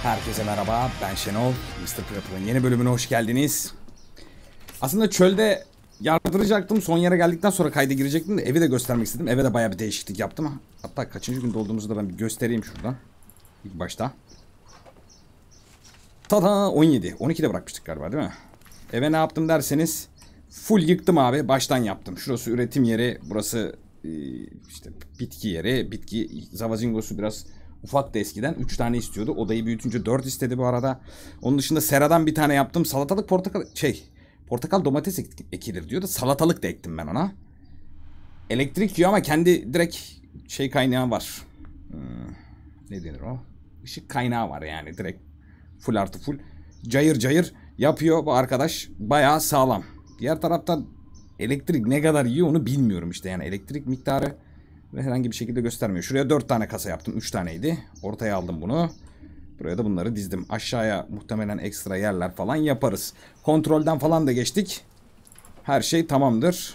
Herkese merhaba, ben Şenol. Mr. Prepper'ın yeni bölümüne hoş geldiniz. Aslında çölde yardıracaktım. Son yere geldikten sonra kayda girecektim de evi de göstermek istedim. Eve de bayağı bir değişiklik yaptım. Hatta kaçıncı günde olduğumuzu da ben bir göstereyim şuradan. İlk başta. Tada 17. 12'de bırakmıştık galiba değil mi? Eve ne yaptım derseniz full yıktım abi. Baştan yaptım. Şurası üretim yeri. Burası işte bitki yeri. Bitki zavazingosu biraz ufaktı eskiden. 3 tane istiyordu. Odayı büyütünce 4 istedi bu arada. Onun dışında seradan bir tane yaptım. Salatalık portakal domates ekilir diyordu. Salatalık da ektim ben ona. Elektrik yiyor ama kendi direkt kaynağı var. Ne denir o? Işık kaynağı var yani direkt. Full artı full. Cayır cayır yapıyor bu arkadaş. Bayağı sağlam. Diğer taraftan elektrik ne kadar yiyor onu bilmiyorum işte. Yani elektrik miktarı ve herhangi bir şekilde göstermiyor. Şuraya 4 tane kasa yaptım. 3 taneydi. Ortaya aldım bunu. Buraya da bunları dizdim. Aşağıya muhtemelen ekstra yerler falan yaparız. Kontrolden falan da geçtik. Her şey tamamdır.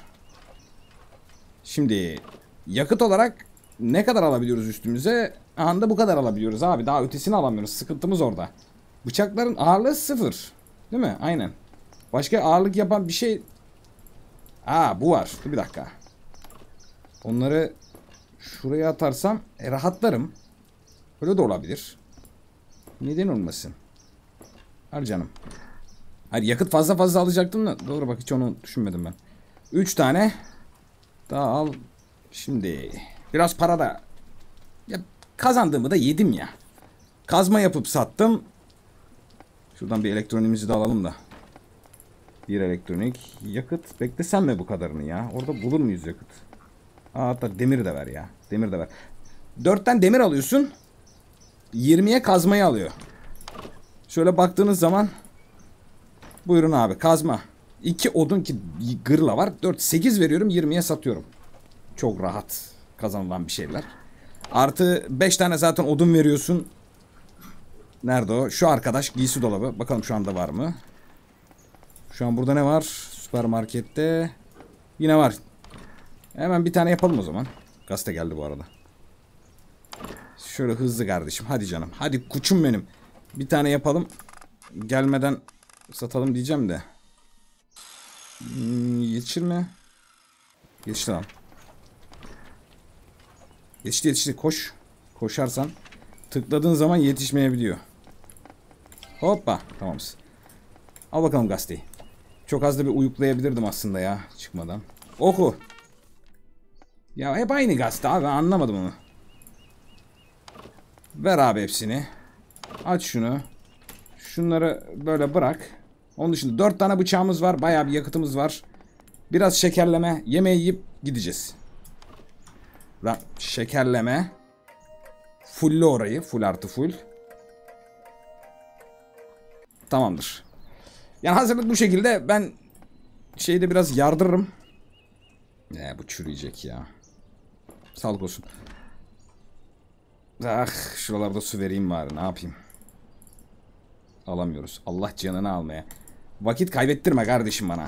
Şimdi yakıt olarak ne kadar alabiliyoruz üstümüze? Anda bu kadar alabiliyoruz abi. Daha ötesini alamıyoruz. Sıkıntımız orada. Bıçakların ağırlığı 0. Değil mi? Aynen. Başka ağırlık yapan bir şey... Bu var. Dur bir dakika. Onları şuraya atarsam rahatlarım. Öyle de olabilir. Neden olmasın? Hadi canım. Hayır, yakıt fazla alacaktım da. Doğru bak, hiç onu düşünmedim ben. 3 tane daha al. Şimdi biraz para da kazandığımı da yedim ya. Kazma yapıp sattım. Şuradan bir elektronimizi de alalım da. Bir elektronik. Yakıt beklesem mi bu kadarını ya? Orada bulur muyuz yakıt? Hatta demir de ver ya. Demir de ver. 4'ten demir alıyorsun. 20'ye kazmayı alıyor. Şöyle baktığınız zaman buyurun abi, kazma. 2 odun ki gırla var. 4 8 veriyorum, 20'ye satıyorum. Çok rahat kazanılan bir şeyler. Artı 5 tane zaten odun veriyorsun. Nerede o? Şu arkadaş giysi dolabı. Bakalım şu anda var mı? Şu an burada ne var? Süpermarkette. Yine var. Hemen bir tane yapalım o zaman. Gazete geldi bu arada. Şöyle hızlı kardeşim. Hadi canım. Hadi kuçum benim. Bir tane yapalım. Gelmeden satalım diyeceğim de. Yetişir mi? Yetişti lan. Yetişti. Koş. Koşarsan tıkladığın zaman yetişmeyebiliyor. Hoppa. Tamamız. Al bakalım gazeteyi. Çok az da bir uyuklayabilirdim aslında ya. Çıkmadan. Oku. Ya hep aynı gazete abi. Anlamadım onu. Ver abi hepsini. Aç şunu. Şunları böyle bırak. Onun dışında 4 tane bıçağımız var. Bayağı bir yakıtımız var. Biraz şekerleme. Yemeği yiyip gideceğiz. Şekerleme. Fulle orayı. Full artı full. Tamamdır. Yani hazırlık bu şekilde. Ben şeyde biraz yardırırım. Bu çürüyecek ya. Sağlık olsun. Şuralarda su vereyim bari. Ne yapayım? Alamıyoruz. Allah canını almaya. Vakit kaybettirme kardeşim bana.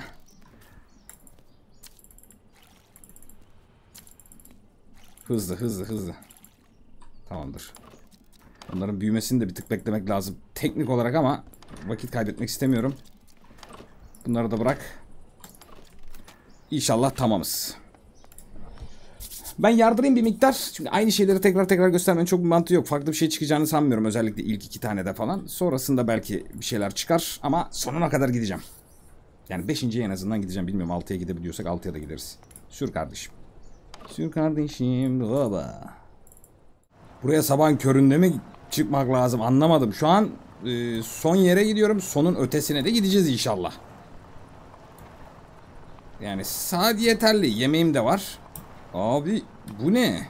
Hızlı. Tamamdır. Onların büyümesini de bir tık beklemek lazım. Teknik olarak ama vakit kaybetmek istemiyorum. Bunları da bırak. İnşallah tamamız. Ben yardırayım bir miktar. Çünkü aynı şeyleri tekrar göstermenin çok bir mantığı yok. Farklı bir şey çıkacağını sanmıyorum. Özellikle ilk 2 tane de falan. Sonrasında belki bir şeyler çıkar. Ama sonuna kadar gideceğim. Yani 5.'ye en azından gideceğim. Bilmiyorum, 6'ya gidebiliyorsak 6'ya da gideriz. Sür kardeşim. Sür kardeşim. Baba. Buraya sabahın köründe mi çıkmak lazım? Anlamadım. Şu an son yere gidiyorum. Sonun ötesine de gideceğiz inşallah. Yani saat yeterli. Yemeğim de var. Abi bu ne?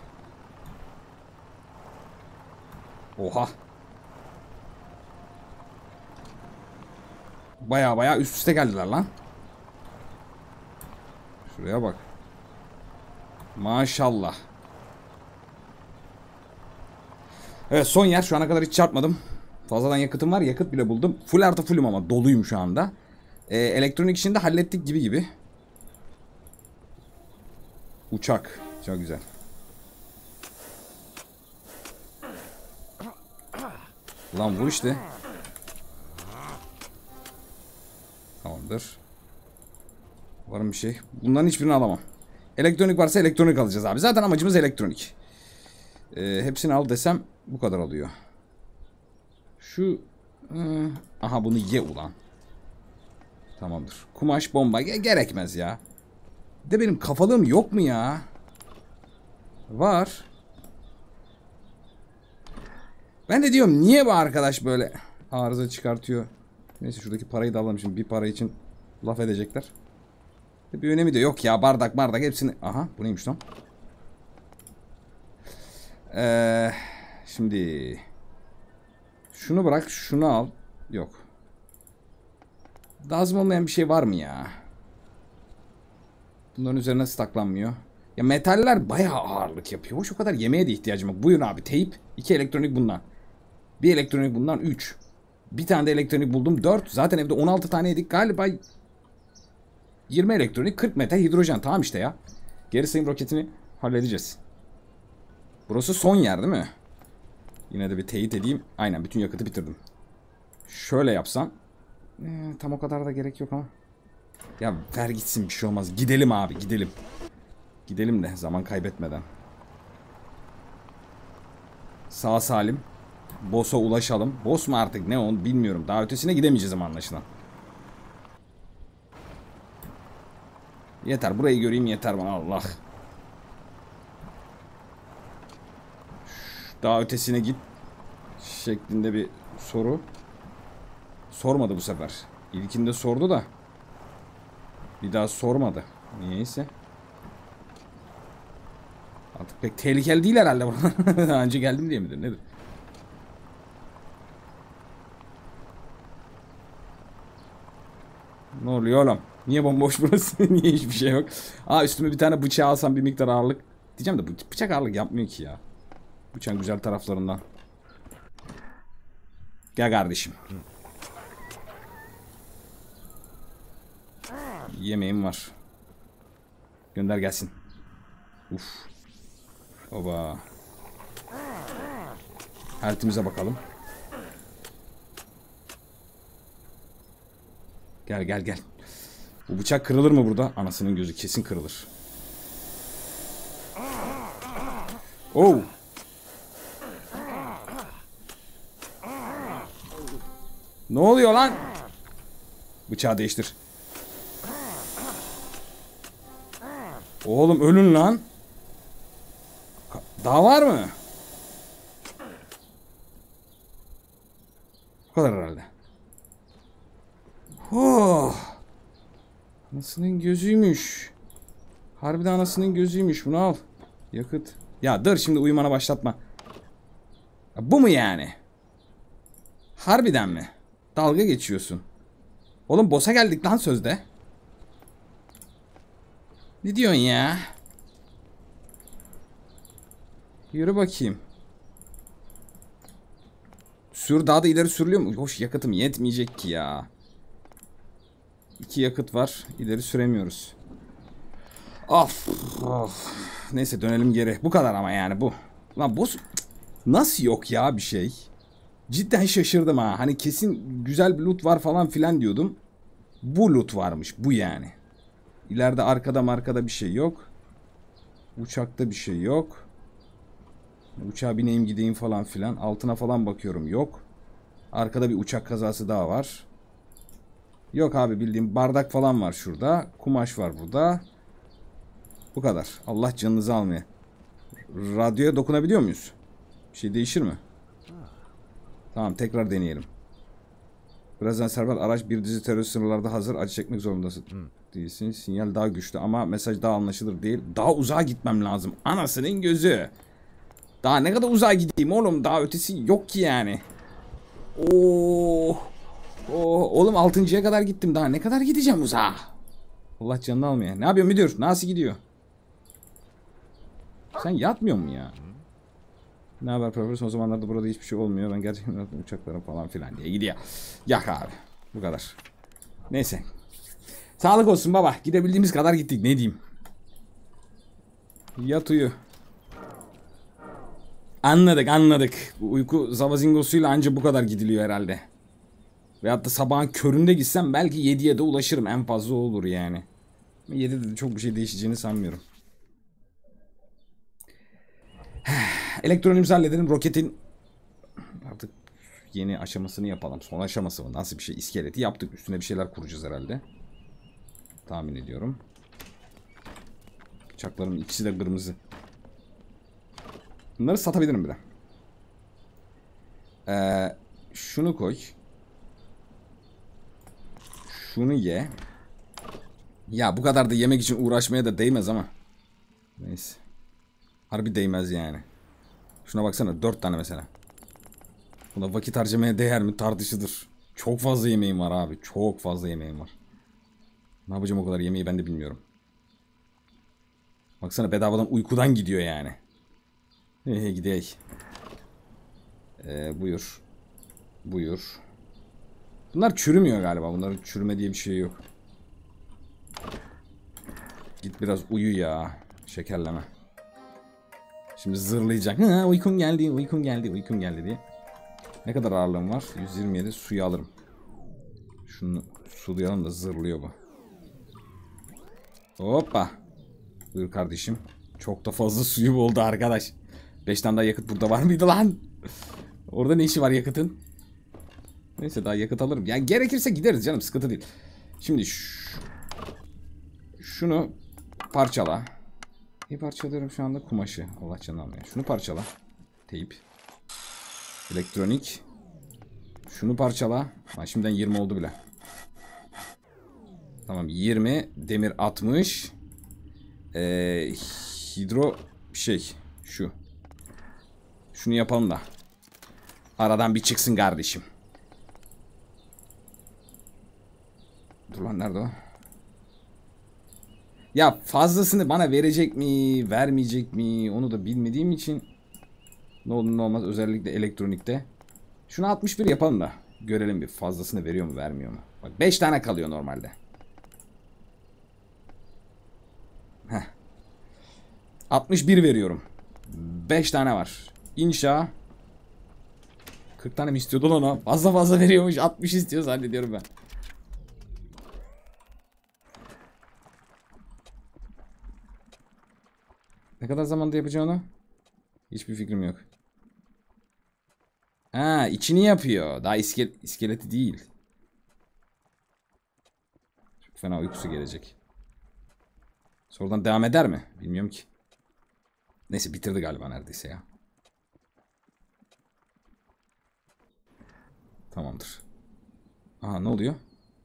Oha. Baya üst üste geldiler lan. Şuraya bak. Maşallah. Evet, son yer. Şu ana kadar hiç çarpmadım. Fazladan yakıtım var. Yakıt bile buldum. Full artı fullüm ama doluyum şu anda. Elektronik işini de hallettik gibi. Uçak. Çok güzel. Lan vur işte. Tamamdır. Var mı bir şey? Bunların hiçbirini alamam. Elektronik varsa elektronik alacağız abi. Zaten amacımız elektronik. Hepsini al desem bu kadar alıyor. Şu... aha bunu ye ulan. Tamamdır. Kumaş, bomba gerekmez ya. De benim kafalığım yok mu ya? Var. Ben de diyorum niye bu arkadaş böyle arıza çıkartıyor. Neyse şuradaki parayı da alalım şimdi. Bir para için laf edecekler. Bir önemi de yok ya. Bardak hepsini. Aha bu neymiş lan? Şimdi şunu bırak, şunu al. Yok. Lazım olmayan bir şey var mı ya? Bunların üzerine staklanmıyor. Ya metaller bayağı ağırlık yapıyor. Hoş o kadar yemeğe de ihtiyacım yok. Buyurun abi teyp. 2 elektronik bundan. Bir elektronik bundan 3. Bir tane de elektronik buldum 4. Zaten evde 16 tane yedik. Galiba 20 elektronik 40 metal hidrojen. Tamam işte ya. Geri sayım roketini halledeceğiz. Burası son yer değil mi? Yine de bir teyit edeyim. Aynen bütün yakıtı bitirdim. Şöyle yapsam. Tam o kadar da gerek yok ama. Ya ver gitsin bir şey olmaz. Gidelim abi gidelim. Gidelim de zaman kaybetmeden. Sağ salim. Boss'a ulaşalım. Boss mu artık ne onu bilmiyorum. Daha ötesine gidemeyeceğiz ama anlaşılan. Yeter burayı göreyim yeter bana Allah. Daha ötesine git. Şeklinde bir soru. Sormadı bu sefer. İlkinde sordu da. Bir daha sormadı. Niyeyse. Artık pek tehlikeli değil herhalde. Daha önce geldim diye midir nedir? Ne oluyor oğlum? Niye bomboş burası? Niye hiçbir şey yok? Aa üstüme bir tane bıçağı alsam bir miktar ağırlık. Diyeceğim de bıçak ağırlık yapmıyor ki ya. Bıçağın güzel taraflarından. Gel kardeşim. Yemeğim var. Gönder gelsin. Uf. Oba. Health'imize bakalım. Gel. Bu bıçak kırılır mı burada? Anasının gözü kesin kırılır. Oh. Ne oluyor lan? Bıçağı değiştir. Oğlum ölün lan. Daha var mı? Bu kadar herhalde. Oh. Anasının gözüymüş. Harbiden anasının gözüymüş. Bunu al. Yakıt. Ya dur şimdi uyumana başlatma. Ya bu mu yani? Harbiden mi? Dalga geçiyorsun. Oğlum boss'a geldik lan sözde. Ne diyorsun ya? Yürü bakayım. Sür daha da ileri sürülüyor mu? Hoş yakıtım yetmeyecek ki ya. 2 yakıt var. İleri süremiyoruz. Of. Neyse dönelim geri. Bu kadar ama yani bu. Lan boss nasıl yok ya bir şey? Cidden şaşırdım ha. Hani kesin güzel bir loot var falan filan diyordum. Bu loot varmış. Bu yani. İleride arkada bir şey yok. Uçakta bir şey yok. Uçağa bineyim gideyim falan filan. Altına falan bakıyorum. Yok. Arkada bir uçak kazası daha var. Yok abi bildiğim bardak falan var şurada. Kumaş var burada. Bu kadar. Allah canınızı almaya. Radyoya dokunabiliyor muyuz? Bir şey değişir mi? Tamam tekrar deneyelim. Birazdan serbest araç bir dizi terör sınırlarda hazır. Acı çekmek zorundasın. Değilsin. Sinyal daha güçlü ama mesaj daha anlaşılır değil. Daha uzağa gitmem lazım. Anasının gözü. Daha ne kadar uzağa gideyim oğlum? Daha ötesi yok ki yani. Oh. Oğlum 6.'ya kadar gittim. Daha ne kadar gideceğim uzağa? Allah canını almaya. Ne yapıyor müdür? Nasıl gidiyor? Sen yatmıyor mu ya? Ne haber profesör? Son zamanlarda burada hiçbir şey olmuyor. Ben gerçekten uçaklara falan filan diye gidiyor. Yak abi. Bu kadar. Neyse. Sağlık olsun baba. Gidebildiğimiz kadar gittik. Ne diyeyim? Yat uyu. Anladık. Bu uyku zavazingosuyla anca bu kadar gidiliyor herhalde. Veyahut da sabahın köründe gitsem belki 7'ye de ulaşırım. En fazla olur yani. 7'de de çok bir şey değişeceğini sanmıyorum. Elektronimizi halledelim. Roketin artık yeni aşamasını yapalım. Son aşaması mı? Nasıl bir şey? İskeleti yaptık. Üstüne bir şeyler kuracağız herhalde. Tahmin ediyorum. Bıçaklarımın ikisi de kırmızı. Bunları satabilirim bile. Şunu koy. Şunu ye. Ya bu kadar da yemek için uğraşmaya da değmez ama. Neyse. Harbi değmez yani. Şuna baksana 4 tane mesela. Buna vakit harcamaya değer mi tartışılır. Çok fazla yemeğim var abi. Çok fazla yemeğim var. Ne yapacağım o kadar yemeği ben de bilmiyorum. Baksana bedavadan uykudan gidiyor yani. Gidelim. Buyur. Buyur. Bunlar çürümüyor galiba. Bunların çürüme diye bir şey yok. Git biraz uyu ya. Şekerleme. Şimdi zırlayacak. Uykum geldi, uykum geldi, uykum geldi diye. Ne kadar ağırlığım var? 127. Suyu alırım. Şunu sulayalım da zırlıyor bu. Hoppa. Buyur kardeşim. Çok da fazla suyu oldu arkadaş. 5 tane daha yakıt burada var mıydı lan? Orada ne işi var yakıtın? Neyse daha yakıt alırım. Yani gerekirse gideriz canım, sıkıntı değil. Şimdi şunu parçala. İyi parçalıyorum şu anda kumaşı. Allah canını almıyor. Şunu parçala. Teyip. Elektronik. Şunu parçala. Ha, şimdiden 20 oldu bile. Tamam 20. Demir 60. Hidro şey. Şu. Şunu yapalım da. Aradan bir çıksın kardeşim. Dur lan nerede o? Ya fazlasını bana verecek mi, vermeyecek mi onu da bilmediğim için ne olur ne olmaz özellikle elektronikte. Şunu 61 yapalım da görelim bir fazlasını veriyor mu vermiyor mu. Bak 5 tane kalıyor normalde. Heh. 61 veriyorum. 5 tane var. İnşa. 40 tane mi istiyordu lan o? Fazla veriyormuş. 60 istiyor zannediyorum ben. Ne kadar zamanda yapacağını? Hiçbir fikrim yok. Ha, içini yapıyor. Daha iskeleti değil. Çok fena uykusu gelecek. Sonradan devam eder mi? Bilmiyorum ki. Neyse bitirdi galiba neredeyse ya. Tamamdır. Aha ne oluyor?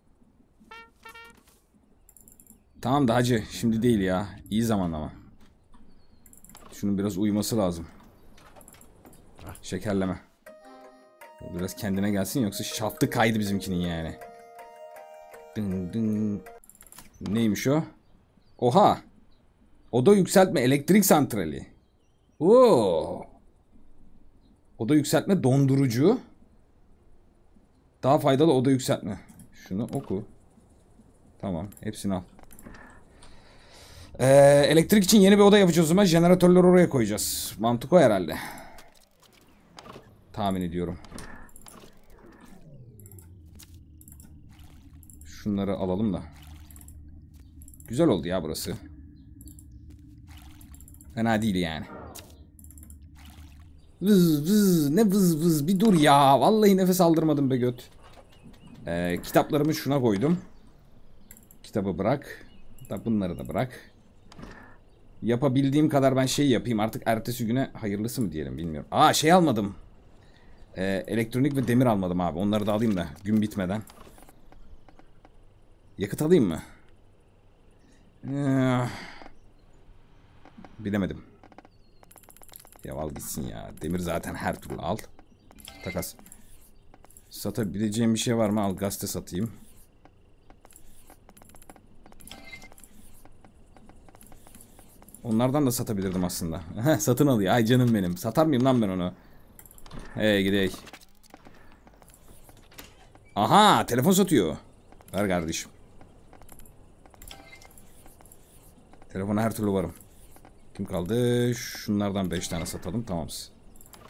Tamam da hacı şimdi değil ya. İyi zamanlama. Şunun biraz uyuması lazım. Şekerleme. Biraz kendine gelsin yoksa şaftı kaydı bizimkinin yani. Dın dın. Neymiş o? Oha. Oda yükseltme elektrik santrali. Oo. Oda yükseltme dondurucu. Daha faydalı oda yükseltme. Şunu oku. Tamam hepsini al. Elektrik için yeni bir oda yapacağız o zaman. Jeneratörleri oraya koyacağız. Mantık o herhalde. Tahmin ediyorum. Şunları alalım da. Güzel oldu ya burası. Fena değil yani. Vız vız ne vız vız bir dur ya. Vallahi nefes aldırmadım be göt. Kitaplarımı şuna koydum. Kitabı bırak. Bunları da bırak. Yapabildiğim kadar ben şey yapayım. Artık ertesi güne hayırlısı mı diyelim bilmiyorum. Aa şey almadım. Elektronik ve demir almadım abi. Onları da alayım da gün bitmeden. Yakıt alayım mı? Bilemedim. Ya al gitsin ya. Demir zaten her türlü al. Takas. Satabileceğim bir şey var mı? Al gazete satayım. Onlardan da satabilirdim aslında. Satın alıyor. Ay canım benim. Satar mıyım lan ben onu? Hey gidelim. Aha telefon satıyor. Ver kardeşim. Telefona her türlü varım. Kim kaldı? Şunlardan 5 tane satalım. Tamamız.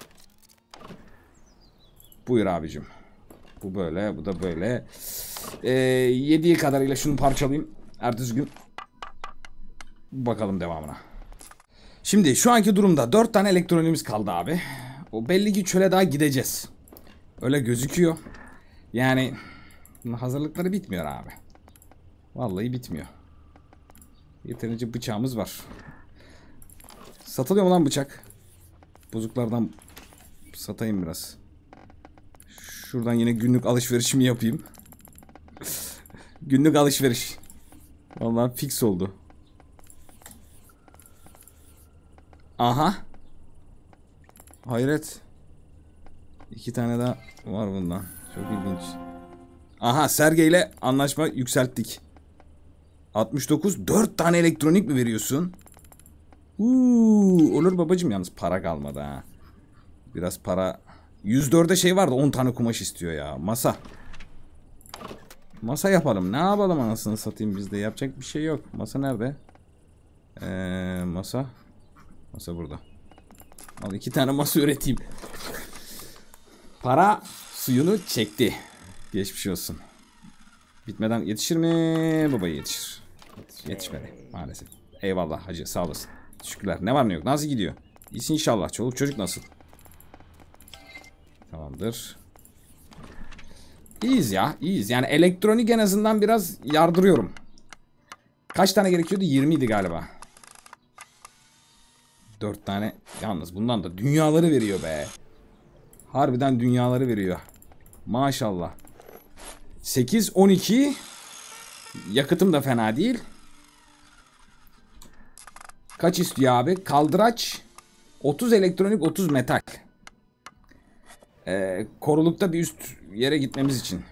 Buyur abicim. Bu böyle, bu da böyle. Yediği kadarıyla şunu parçalayayım. Ertesi gün bakalım devamına. Şimdi şu anki durumda 4 tane elektroniğimiz kaldı abi. O belli ki çöle daha gideceğiz. Öyle gözüküyor. Yani hazırlıkları bitmiyor abi. Vallahi bitmiyor. Yeterince bıçağımız var. Satılıyor mu lan bıçak? Bozuklardan satayım biraz. Şuradan yine günlük alışverişimi yapayım. Günlük alışveriş. Vallahi fix oldu. Aha. Hayret. 2 tane daha var bundan. Çok ilginç. Aha, Sergey ile anlaşma yükselttik. 69. 4 tane elektronik mi veriyorsun? Olur babacım, yalnız para kalmadı ha. Biraz para. 104'e şey vardı, 10 tane kumaş istiyor ya. Masa. Masa yapalım. Ne yapalım anasını satayım, bizde yapacak bir şey yok. Masa nerede? Masa. Masa burada. Al 2 tane masa üreteyim. Para suyunu çekti. Geçmiş olsun. Bitmeden yetişir mi? Baba yetişir. Yetişmedi maalesef. Eyvallah hacı, sağ olasın. Teşekkürler. Ne var ne yok? Nasıl gidiyor? İyisin inşallah. Çoluk çocuk nasıl? Tamamdır. İyiyiz ya. İyiyiz. Yani elektronik en azından biraz yardırıyorum. Kaç tane gerekiyordu? 20 idi galiba. 4 tane. Yalnız bundan da dünyaları veriyor be. Harbiden dünyaları veriyor. Maşallah. 8, 12. Yakıtım da fena değil. Kaç istiyor abi? Kaldıraç 30 elektronik, 30 metal. Korulukta bir üst yere gitmemiz için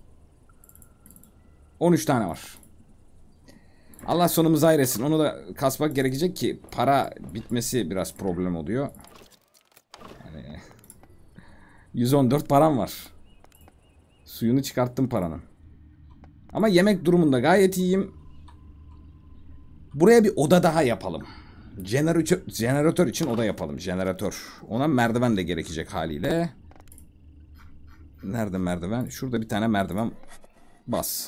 13 tane var. Allah sonumuzu hayretsin. Onu da kasmak gerekecek ki para bitmesi biraz problem oluyor. Yani 114 param var. Suyunu çıkarttım paranın. Ama yemek durumunda gayet iyiyim. Buraya bir oda daha yapalım. Jeneratör için oda yapalım. Jeneratör. Ona merdiven de gerekecek haliyle. Nerede merdiven? Şurada bir tane merdiven. Bas.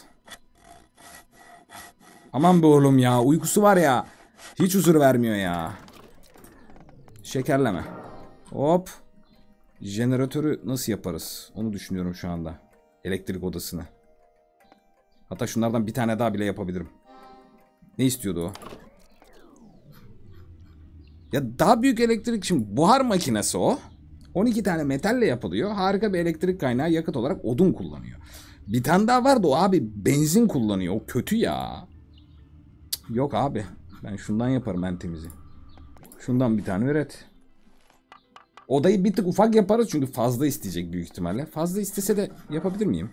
Aman be oğlum ya. Uykusu var ya. Hiç huzur vermiyor ya. Şekerleme. Hop. Jeneratörü nasıl yaparız? Onu düşünüyorum şu anda. Elektrik odasını. Hatta şunlardan bir tane daha bile yapabilirim. Ne istiyordu o? Ya daha büyük elektrik, şimdi buhar makinesi o. 12 tane metalle yapılıyor. Harika bir elektrik kaynağı, yakıt olarak odun kullanıyor. Bir tane daha vardı o abi, benzin kullanıyor. O kötü ya. Cık, yok abi. Ben şundan yaparım en temizi. Şundan bir tane üret. Odayı bir tık ufak yaparız çünkü fazla isteyecek büyük ihtimalle. Fazla istese de yapabilir miyim?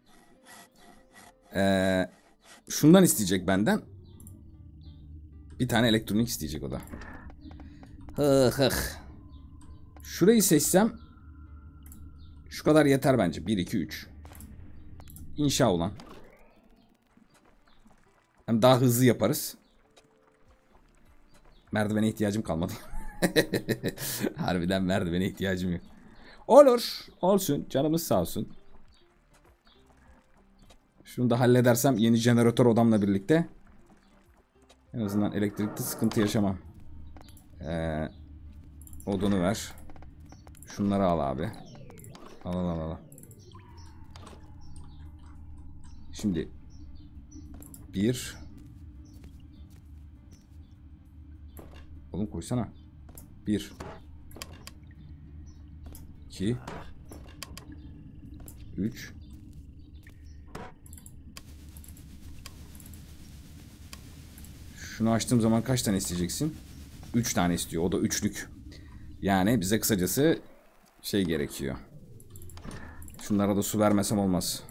Şundan isteyecek benden. Bir tane elektronik isteyecek o da. Şurayı seçsem şu kadar yeter bence. 1, 2, 3. İnşa olan. Hem daha hızlı yaparız. Merdivene ihtiyacım kalmadı. Harbiden merdivene ihtiyacım yok. Olur. Olsun. Canımız sağ olsun. Şunu da halledersem yeni jeneratör odamla birlikte en azından elektrikte sıkıntı yaşamam. Odunu ver. Şunları al abi. Al. Şimdi 1. Oğlum koysana. 1 2 3 Şunu açtığım zaman kaç tane isteyeceksin? 3 tane istiyor. O da üçlük. Yani bize kısacası şey gerekiyor. Şunlara da su vermesem olmaz.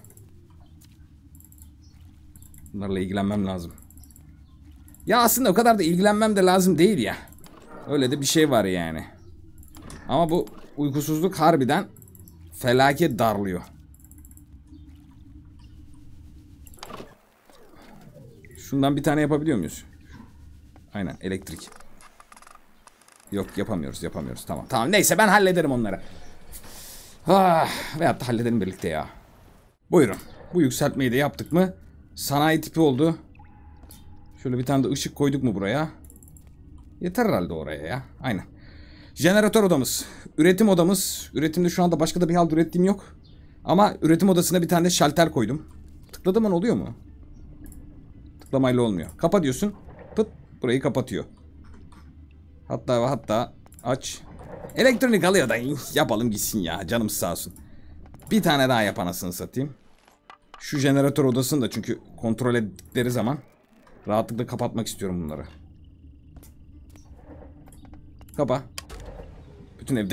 Bunlarla ilgilenmem lazım. Ya aslında o kadar da ilgilenmem de lazım değil ya. Öyle de bir şey var yani. Ama bu uykusuzluk harbiden felaket darlıyor. Şundan bir tane yapabiliyor muyuz? Aynen, elektrik. Yok, yapamıyoruz. Tamam neyse, ben hallederim onları. Veyahut da halledelim birlikte ya. Buyurun. Bu yükseltmeyi de yaptık mı? Sanayi tipi oldu. Şöyle bir tane de ışık koyduk mu buraya? Yeter herhalde oraya ya. Aynen. Jeneratör odamız. Üretim odamız. Üretimde şu anda başka da bir halt ürettiğim yok. Ama üretim odasına bir tane de şalter koydum. Tıkladığım an oluyor mu? Tıklamayla olmuyor. Kapa diyorsun. Pıt. Burayı kapatıyor. Hatta aç. Elektronik alıyor da yapalım gitsin ya. Canım sağ olsun. Bir tane daha yap anasını satayım. Şu jeneratör odasını da çünkü kontrol ettikleri zaman rahatlıkla kapatmak istiyorum bunları. Kapa. Bütün evde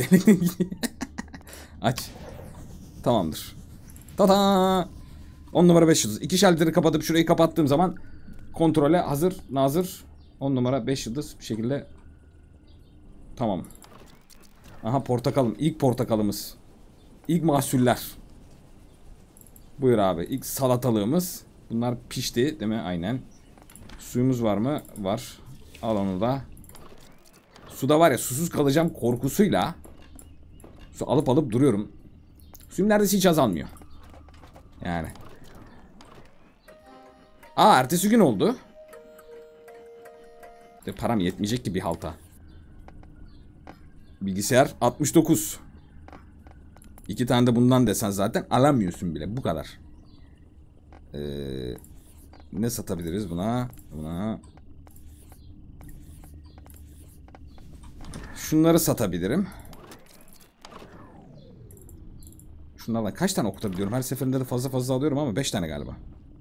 aç. Tamamdır. Tada! 10 numara 5 yıldız. 2 şalteri kapatıp şurayı kapattığım zaman kontrole hazır, nazır. 10 numara 5 yıldız bir şekilde. Tamam. Aha portakalım. İlk portakalımız. İlk mahsuller. Buyur abi. İlk salatalığımız. Bunlar pişti değil mi? Aynen. Suyumuz var mı? Var. Al onu da. Suda var ya, susuz kalacağım korkusuyla su alıp duruyorum. Suyum neredeyse hiç azalmıyor. Yani. Ertesi gün oldu. Param yetmeyecek ki bir halta. Bilgisayar 69. 2 tane de bundan desen zaten alamıyorsun bile. Bu kadar. Ne satabiliriz buna? Şunları satabilirim. Şunlardan kaç tane okutabiliyorum? Her seferinde de fazla alıyorum ama 5 tane galiba.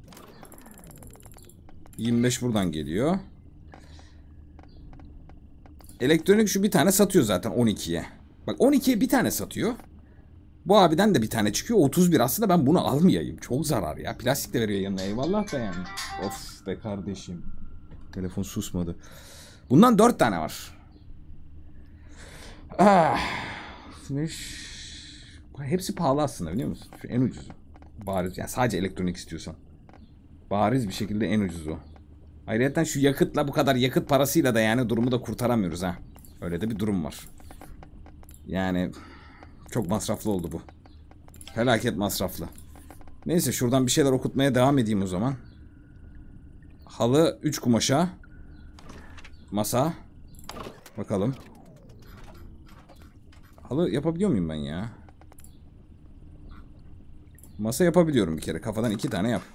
25 buradan geliyor. Elektronik şu bir tane satıyor zaten 12'ye. Bak 12'ye bir tane satıyor. Bu abiden de bir tane çıkıyor. 31 aslında ben bunu almayayım. Çok zarar ya. Plastik de veriyor yanına, eyvallah da yani. Of be kardeşim. Telefon susmadı. Bundan 4 tane var. Hepsi pahalı aslında, biliyor musun? Şu en ucuzu. Bariz yani, sadece elektronik istiyorsan. Bariz bir şekilde en ucuzu. Ayrıca şu yakıtla, bu kadar yakıt parasıyla da yani durumu da kurtaramıyoruz ha. Öyle de bir durum var. Yani çok masraflı oldu bu. Felaket masraflı. Neyse şuradan bir şeyler okutmaya devam edeyim o zaman. Halı 3 kumaşa. Masa. Bakalım. Halı yapabiliyor muyum ben ya? Masa yapabiliyorum bir kere. Kafadan 2 tane yap.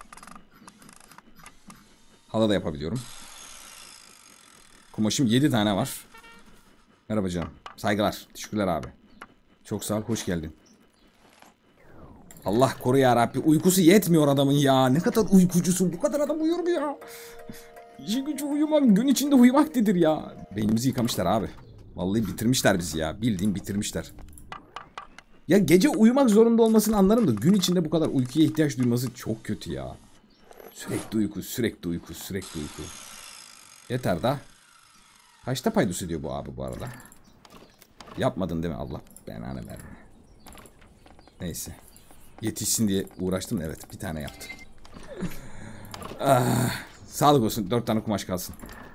Halı da yapabiliyorum. Kumaşım 7 tane var. Merhaba canım. Saygılar. Teşekkürler abi. Çok sağ ol. Hoş geldin. Allah koru ya Rabbi. Uykusu yetmiyor adamın ya. Ne kadar uykucusun. Bu kadar adam uyur mu ya? İşi gücü uyumak. Gün içinde uyumak nedir ya? Beynimizi yıkamışlar abi. Vallahi bitirmişler bizi ya. Bildiğin bitirmişler. Ya gece uyumak zorunda olmasını anlarım da gün içinde bu kadar uykuya ihtiyaç duyması çok kötü ya. Sürekli uyku. Yeter da. Kaçta paydos ediyor bu abi bu arada? Yapmadın değil mi? Allah belanı verme. Neyse. Yetişsin diye uğraştım da evet, bir tane yaptım. Sağlık olsun, 4 tane kumaş kalsın.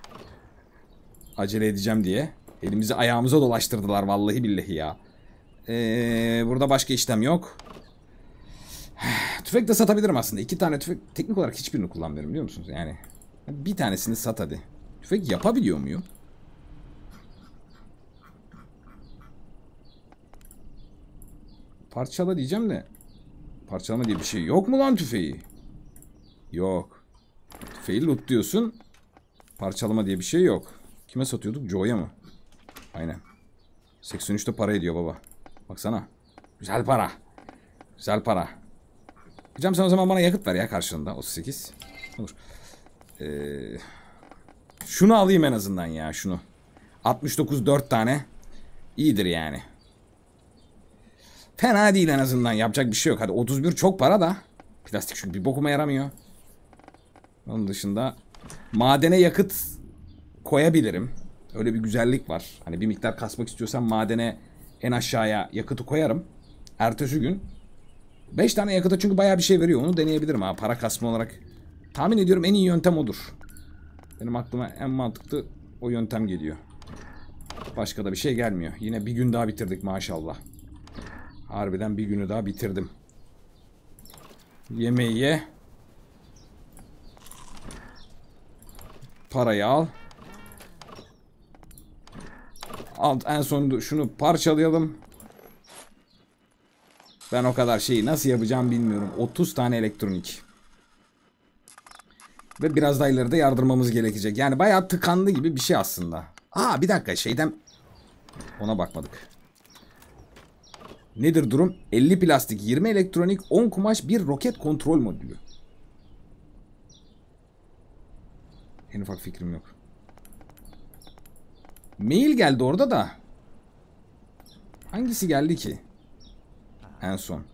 Acele edeceğim diye. Elimizi ayağımıza dolaştırdılar vallahi billahi ya. Burada başka işlem yok. Tüfek de satabilirim aslında. 2 tane tüfek, teknik olarak hiçbirini kullanmıyorum biliyor musunuz? Yani bir tanesini sat hadi. Tüfek yapabiliyor muyum? Parçala diyeceğim de. Parçalama diye bir şey yok mu lan tüfeği? Yok. Tüfeği loot diyorsun. Parçalama diye bir şey yok. Kime satıyorduk? Joe'ya mı? Aynen. 83'te para ediyor baba. Baksana. Güzel para. Güzel para. Hocam sen o zaman bana yakıt ver ya karşılığında. 38. Olur. Şunu alayım en azından ya, şunu. 69 4 tane. İyidir yani. Fena değil en azından. Yapacak bir şey yok. Hadi 31 çok para da. Plastik çünkü bir bokuma yaramıyor. Onun dışında madene yakıt koyabilirim. Öyle bir güzellik var. Hani bir miktar kasmak istiyorsam madene en aşağıya yakıtı koyarım. Ertesi gün 5 tane yakıta çünkü bayağı bir şey veriyor. Onu deneyebilirim ha, para kasma olarak. Tahmin ediyorum en iyi yöntem odur. Benim aklıma en mantıklı o yöntem geliyor. Başka da bir şey gelmiyor. Yine bir gün daha bitirdik maşallah. Harbiden bir günü daha bitirdim. Yemeği ye. Parayı al. Al, en sonunda şunu parçalayalım. Ben o kadar şeyi nasıl yapacağım bilmiyorum. 30 tane elektronik. Ve biraz daha ileride yardırmamız gerekecek. Yani bayağı tıkandı gibi bir şey aslında. Aa, bir dakika, şeyden ona bakmadık. Nedir durum? 50 plastik, 20 elektronik, 10 kumaş, 1 roket kontrol modülü. En ufak fikrim yok. Mail geldi orada da. Hangisi geldi ki? En son.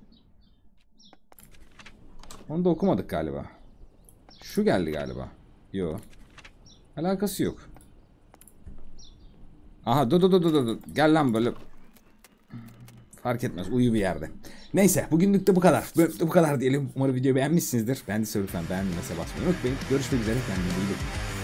Onu da okumadık galiba. Şu geldi galiba. Yo. Alakası yok. Aha, dur. Gel lan böyle. Fark etmez, uyu bir yerde. Neyse, bugünlük de bu kadar. Bu kadar diyelim. Umarım videoyu beğenmişsinizdir. Beğendiyse lütfen beğenmeyi basmayı unutmayın. Görüşmek üzere, kendinize iyi bakın.